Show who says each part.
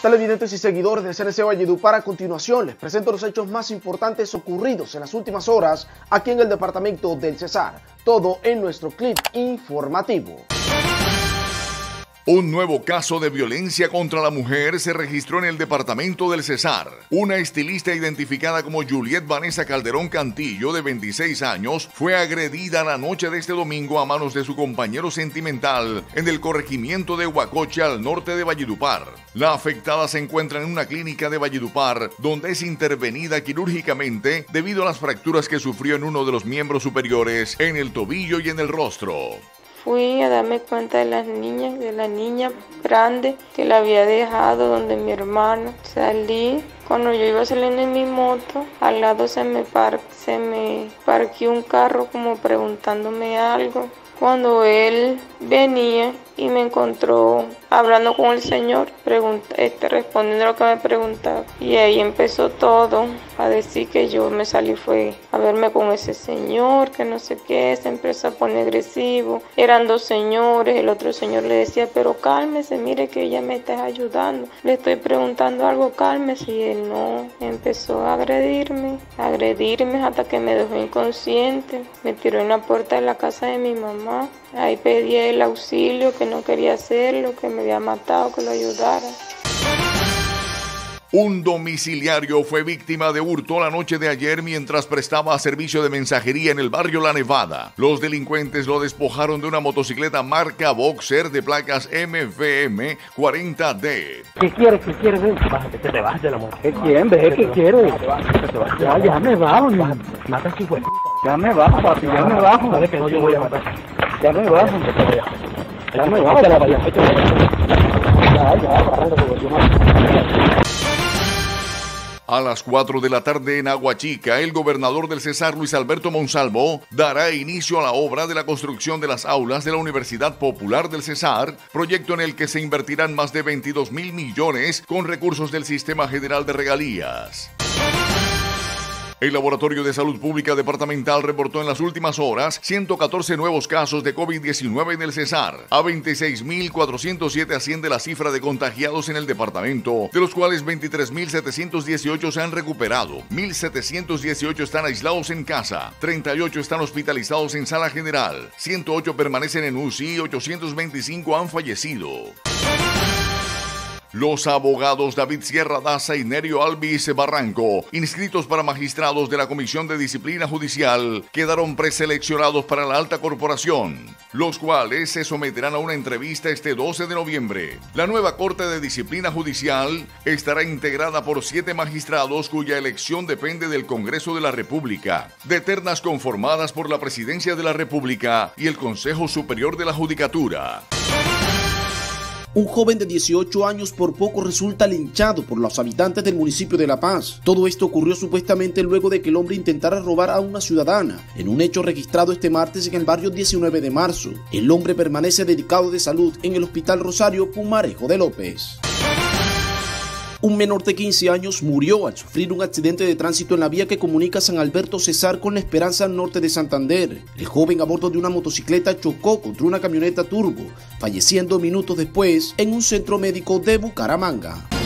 Speaker 1: Televidentes y seguidores de CNC Valledupar, a continuación les presento los hechos más importantes ocurridos en las últimas horas aquí en el departamento del Cesar. Todo en nuestro clip informativo.
Speaker 2: Un nuevo caso de violencia contra la mujer se registró en el departamento del Cesar. Una estilista identificada como Juliet Vanessa Calderón Cantillo, de 26 años, fue agredida la noche de este domingo a manos de su compañero sentimental en el corregimiento de Huacoche, al norte de Valledupar. La afectada se encuentra en una clínica de Valledupar, donde es intervenida quirúrgicamente debido a las fracturas que sufrió en uno de los miembros superiores, en el tobillo y en el rostro.
Speaker 3: Fui a darme cuenta de la niña grande que la había dejado donde mi hermano. Salí, cuando yo iba saliendo en mi moto, al lado se me parqueó un carro como preguntándome algo. Cuando él venía y me encontró hablando con el señor, respondiendo lo que me preguntaba. Y ahí empezó todo, a decir que yo me salí fue a verme con ese señor, que no sé qué, se empezó a poner agresivo. Eran dos señores, el otro señor le decía, pero cálmese, mire que ella me está ayudando. Le estoy preguntando algo, cálmese. Y él no, empezó a agredirme hasta que me dejó inconsciente. Me tiró en la puerta de la casa de mi mamá. Ahí pedí el auxilio, que no quería hacerlo, que me había matado, que lo ayudara.
Speaker 2: Un domiciliario fue víctima de hurto la noche de ayer mientras prestaba servicio de mensajería en el barrio La Nevada. Los delincuentes lo despojaron de una motocicleta marca Boxer de placas MVM 40D.
Speaker 4: ¿Qué quiere? Ven, bájate, que te bajes de la moto. ¿Qué quieren? Ve, ¿qué quiere? Ya me bajo, mata a su hijo. Ya me bajo, papi, ya me bajo. Sabes que no, yo voy a matar. Ya me bajo. Ya me bajo.
Speaker 2: A las 4 de la tarde en Aguachica, el gobernador del Cesar, Luis Alberto Monsalvo, dará inicio a la obra de la construcción de las aulas de la Universidad Popular del Cesar, proyecto en el que se invertirán más de 22.000 millones con recursos del Sistema General de Regalías. El Laboratorio de Salud Pública Departamental reportó en las últimas horas 114 nuevos casos de COVID-19 en el Cesar. A 26.407 asciende la cifra de contagiados en el departamento, de los cuales 23.718 se han recuperado, 1.718 están aislados en casa, 38 están hospitalizados en sala general, 108 permanecen en UCI y 825 han fallecido. Los abogados David Sierra Daza y Nerio Alvis Barranco, inscritos para magistrados de la Comisión de Disciplina Judicial, quedaron preseleccionados para la alta corporación, los cuales se someterán a una entrevista este 12 de noviembre. La nueva Corte de Disciplina Judicial estará integrada por 7 magistrados cuya elección depende del Congreso de la República, de ternas conformadas por la Presidencia de la República y el Consejo Superior de la Judicatura.
Speaker 1: Un joven de 18 años por poco resulta linchado por los habitantes del municipio de La Paz. Todo esto ocurrió supuestamente luego de que el hombre intentara robar a una ciudadana, en un hecho registrado este martes en el barrio 19 de marzo. El hombre permanece dedicado de salud en el Hospital Rosario Pumarejo de López. Un menor de 15 años murió al sufrir un accidente de tránsito en la vía que comunica San Alberto Cesar con La Esperanza norte de Santander. El joven a bordo de una motocicleta chocó contra una camioneta turbo, falleciendo minutos después en un centro médico de Bucaramanga.